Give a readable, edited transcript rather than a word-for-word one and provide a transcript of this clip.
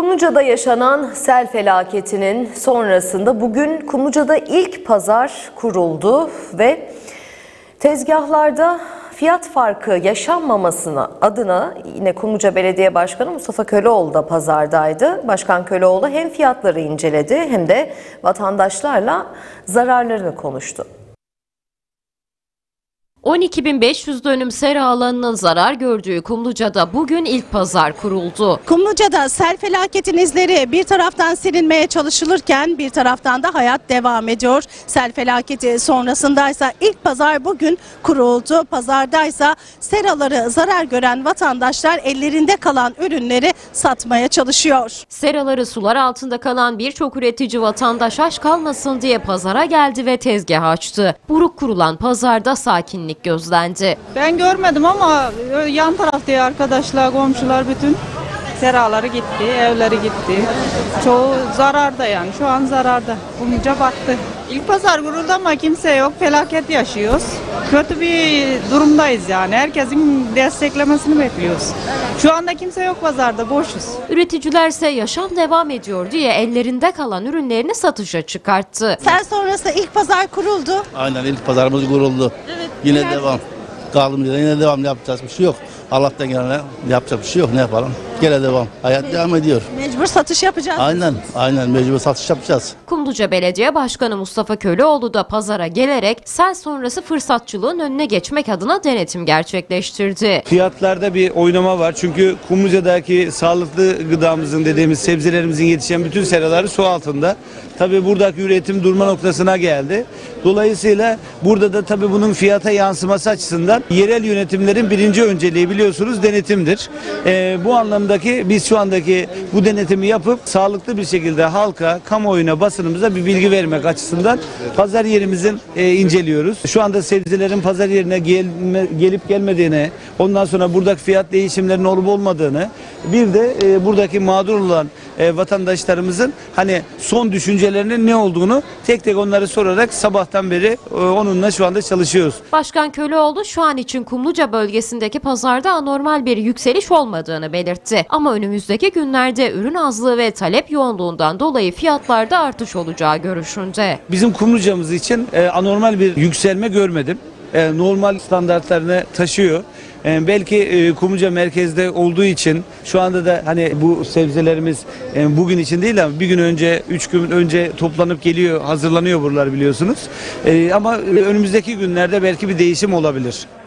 Kumluca'da yaşanan sel felaketinin sonrasında bugün Kumluca'da ilk pazar kuruldu ve tezgahlarda fiyat farkı yaşanmamasına adına yine Kumluca Belediye Başkanı Mustafa Köleoğlu da pazardaydı. Başkan Köleoğlu hem fiyatları inceledi hem de vatandaşlarla zararlarını konuştu. 12.500 dönüm sera alanının zarar gördüğü Kumluca'da bugün ilk pazar kuruldu. Kumluca'da sel felaketin izleri bir taraftan silinmeye çalışılırken bir taraftan da hayat devam ediyor. Sel felaketi sonrasındaysa ilk pazar bugün kuruldu. Pazardaysa seraları zarar gören vatandaşlar ellerinde kalan ürünleri satmaya çalışıyor. Seraları sular altında kalan birçok üretici vatandaş aç kalmasın diye pazara geldi ve tezgah açtı. Buruk kurulan pazarda sakinlik gözlendi. Ben görmedim ama yan tarafta arkadaşlar, komşular bütün seraları gitti, evleri gitti. Çoğu zararda yani şu an zararda. Kumluca battı. İlk pazar kuruldu ama kimse yok. Felaket yaşıyoruz. Kötü bir durumdayız yani. Herkesin desteklemesini bekliyoruz. Şu anda kimse yok pazarda, boşuz. Üreticiler ise yaşam devam ediyor diye ellerinde kalan ürünlerini satışa çıkarttı. Sel sonrası ilk pazar kuruldu. Aynen ilk pazarımız kuruldu. Evet. Yine devam. Kaldığımız yerden yine devam, yapacağız bir şey yok. Allah'tan gelene yapacak bir şey yok, ne yapalım. Gene devam. Hayat devam ediyor. Mecbur satış yapacağız. Aynen mecbur satış yapacağız. Kumluca Belediye Başkanı Mustafa Köleoğlu da pazara gelerek sel sonrası fırsatçılığın önüne geçmek adına denetim gerçekleştirdi. Fiyatlarda bir oynama var çünkü Kumluca'daki sağlıklı gıdamızın dediğimiz sebzelerimizin yetişen bütün seraları su altında. Tabii buradaki üretim durma noktasına geldi. Dolayısıyla burada da tabii bunun fiyata yansıması açısından yerel yönetimlerin birinci önceliği biliyorsunuz denetimdir. Bu anlamdaki biz şu andaki bu denetimi yapıp sağlıklı bir şekilde halka, kamuoyuna, basınımıza bir bilgi vermek açısından pazar yerimizin inceliyoruz. Şu anda sebzelerin pazar yerine gelip gelmediğini, ondan sonra buradaki fiyat değişimlerinin olup olmadığını, bir de buradaki mağdur olan vatandaşlarımızın hani son düşüncelerinin ne olduğunu tek tek onları sorarak sabahtan beri onunla şu anda çalışıyoruz. Başkan Köleoğlu şu an için Kumluca bölgesindeki pazarda anormal bir yükseliş olmadığını belirtti. Ama önümüzdeki günlerde ürün azlığı ve talep yoğunluğundan dolayı fiyatlarda artış olacağı görüşünde. Bizim Kumluca'mız için anormal bir yükselme görmedim. Normal standartlarını taşıyor. Belki Kumluca merkezde olduğu için şu anda da hani bu sebzelerimiz bugün için değil ama bir gün önce, 3 gün önce toplanıp geliyor, hazırlanıyor buralar biliyorsunuz. Ama önümüzdeki günlerde belki bir değişim olabilir.